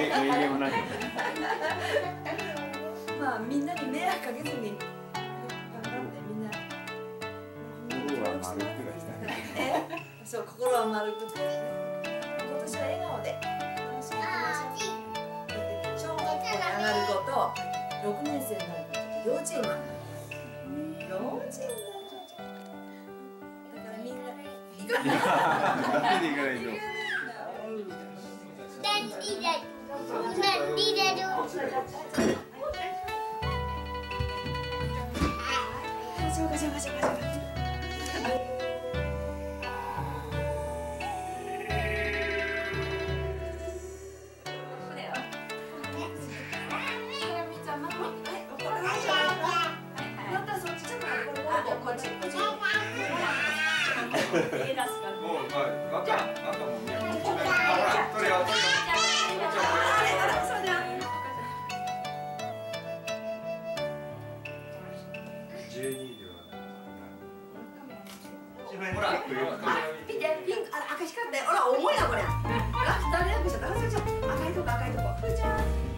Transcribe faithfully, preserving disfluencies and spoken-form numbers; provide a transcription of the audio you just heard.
名言もない。 まあみんなに迷惑かけずに頑張ってみんな。 心は丸く出したい。 え、そう心は丸くってね。今年は笑顔で楽しくいきましょう。だって小学校に上がる子と六年生になる子と幼稚園になる。幼稚園になる。だからみんな行かない。 楽に行かないと。 ガチャガチャガチャガチャガチャ。こっちこっち。もうまあ赤赤も見えます。 あれあらそうだ。 じゅうにでは。 ほら、見てピンク、あら赤光ったよ。ほら重いなこれ。あ、誰やくしちゃった。赤いとこ赤いとこ。ふーちゃん。